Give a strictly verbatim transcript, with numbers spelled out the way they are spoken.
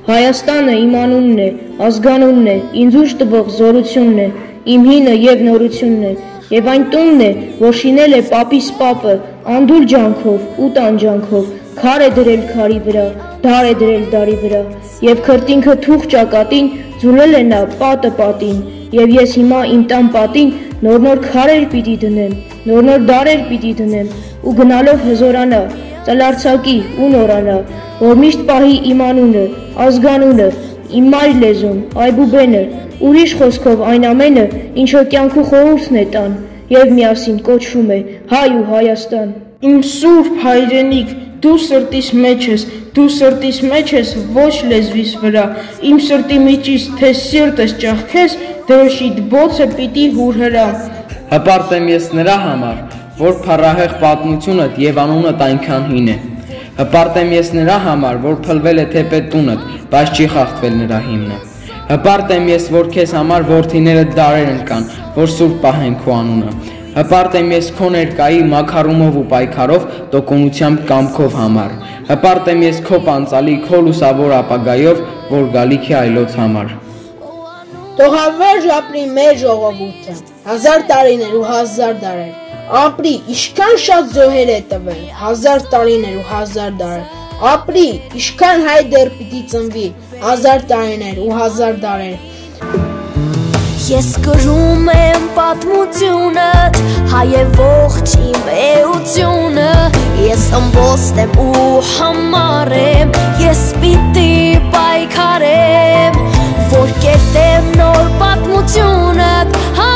Հայաստանը իմ անունն է, ազգանունն է, ինձ ուժ տվող զորությունն է, իմ հինը և նորությունն է, և այն տունն է, որ շինել է պապիս պապը, անդուլ ջանքով ու տանջանքով, քար է դրել քարի վրա, դար է դրել դարի վրա, և քրտինքը թուղ ճակատին ձուլել է նա պատը պատին, և ես հիմա իմ տան պատին նոր-նոր քարեր պիտի դնեմ, նոր-նոր դարեր պիտի դնեմ, ու գնալով հզորանա, ծլարձակի ու նորանա, որ միշտ պահի իմ անունը, ազգանունը, իմ մայր լեզուն, այբուբենը, ուրիշ խոսքով այն ամենը, ինչ որ կյանքու խորհուրդն է տան, և միասին կոչվում է Հայ ու Հայաստան։ Իմ սուրբ հայրենիք, դու սրտիս մեջ ես, դու սրտիս մեջ ես ոչ լեզվիս վրա, իմ սրտի միջից թե սիրտս ճախքես, դրոշիդ բոցը պիտի հուրհրա։ Հպարտ եմ ես նրա համար, որ փառահեղ պատմությունդ և անունդ այնքան հին է։ Հպարտ եմ ես նրա համար, որ փլվել է թեպե տունդ, բայց չի խախտվել նրա հիմնը։ Հպարտ եմ ես, որ քեզ համար որդիներդ դարեր ընկան, որ սուրբ պահեն քո անունը։ Հպարտ եմ ես քո ներկայի մաքարումով ու պայքարով, տոկունությամբ կամքով համար։ Հպարտ եմ ես քո պանծալի, քո լուսավոր ապագայով, որ գալիք է այլոց համար։ Թող հավերժ ապրի մեր ժողովուրդը, հազար տարիներ ու հազար դարեր, ապրի, իշքան շատ զոհեր է տվել, հազար տարիներ ու հազար դարեր, ապրի, իշքան հայ դեռ պիտի ծնվի, հազար տարիներ ու հազար դարեր։ Ես գրում եմ պատմությունդ, հայ ողջ իմ էությունը, ես ըմբոստ եմ ու համար եմ, ես պիտի պայքարեմ, որ կերտեմ նոր պատմությունդ,